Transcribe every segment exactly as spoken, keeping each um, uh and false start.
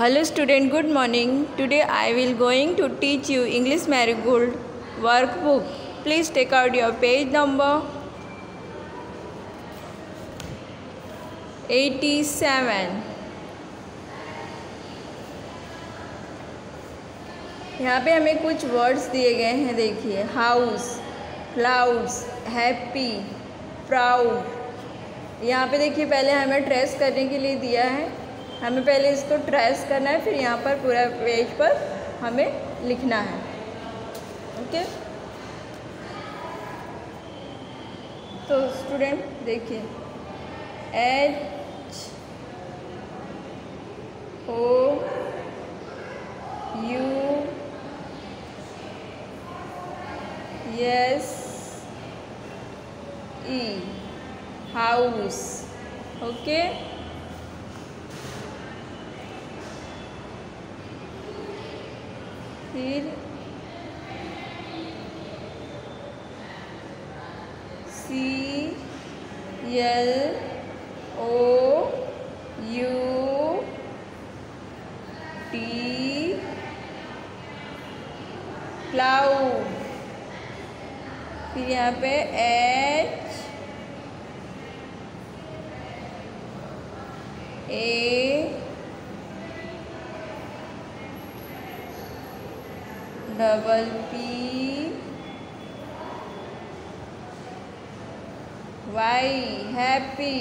Hello student, good morning. Today I will going to teach you English Marigold workbook. Please take out your page number eighty-seven. यहाँ पे हमें कुछ words दिए गए हैं, देखिए हाउस, क्लाउड्स, हैप्पी, प्राउड। यहाँ पे देखिए पहले हमें ट्रेस करने के लिए दिया है, हमें पहले इसको ट्रेस करना है, फिर यहाँ पर पूरा पेज पर हमें लिखना है। ओके, तो स्टूडेंट देखिए H O U S E house. Okay, फिर C L O U T cloud. फिर यहाँ पे H A double P Y happy.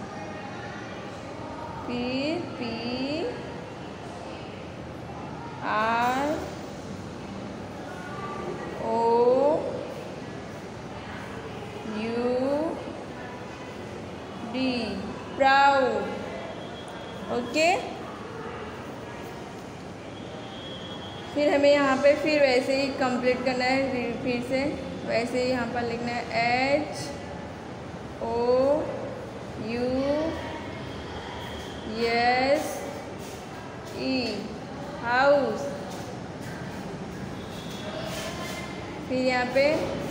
फिर P R O U D proud. Okay, फिर हमें यहाँ पे फिर वैसे ही कंप्लीट करना है, फिर से वैसे ही यहाँ पर लिखना है H O U S E house. फिर यहाँ पे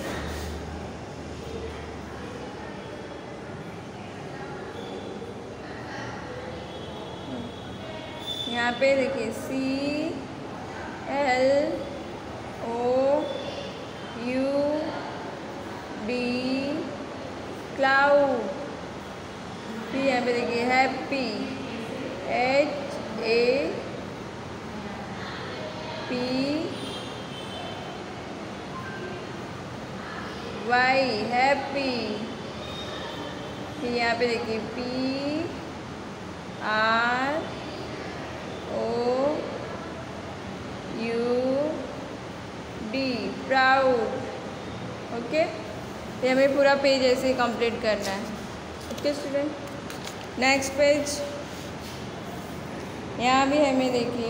यहाँ पे देखिए C L O U D cloud. फिर यहाँ पे देखिए happy H A P Y happy. फिर यहाँ पे देखिए P R O U D proud. Okay, ये हमें पूरा पेज ऐसे ही कंप्लीट करना है। Okay student, next page. यहाँ भी हमें देखिए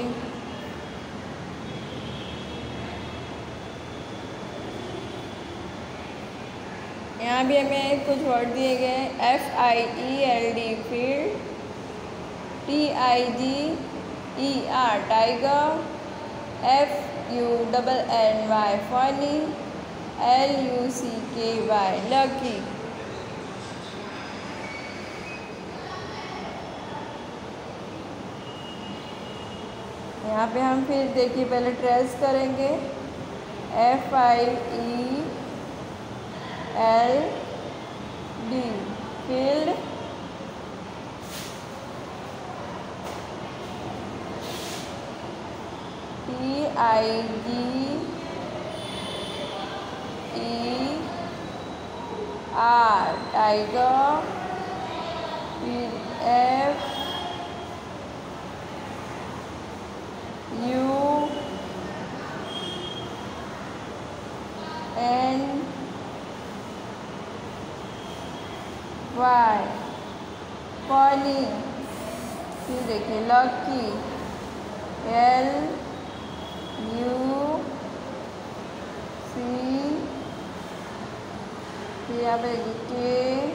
यहाँ भी हमें कुछ वर्ड दिए गए हैं, F I E L D field, T I G E R tiger, F U double N Y funny, L U C K Y lucky. यहाँ पे हम फिर देखिए पहले ट्रेस करेंगे, F I E L D field, T I G E R tiger, फिर F U N Y funny. फिर देखिए लकी एल यू सी, फिर यहाँ पे देखिए के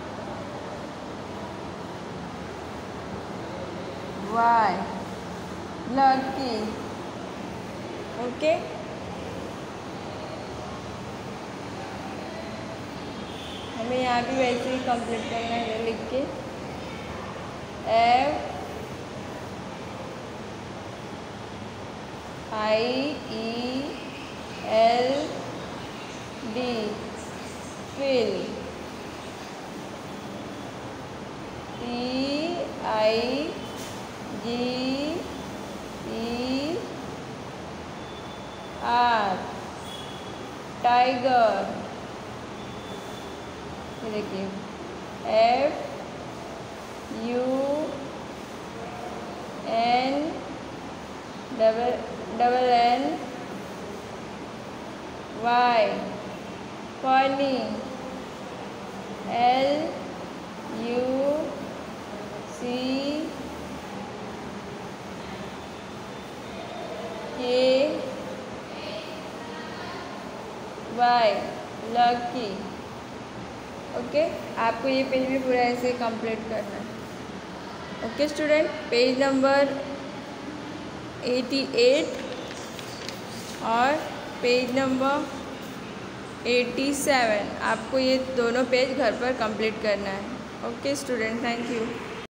वाई लकी। ओके, हमें यहाँ भी वैसे ही कंप्लीट करना है लिख के F I E L D field, T I G E R tiger, ये देखिए F U N double double N Y funny, L U C K Y lucky. Okay, आपको ये पेज भी पूरा ऐसे कंप्लीट करना है। Okay student, page number eighty eight और पेज नंबर एटी सेवन, आपको ये दोनों पेज घर पर कंप्लीट करना है। Okay student, thank you.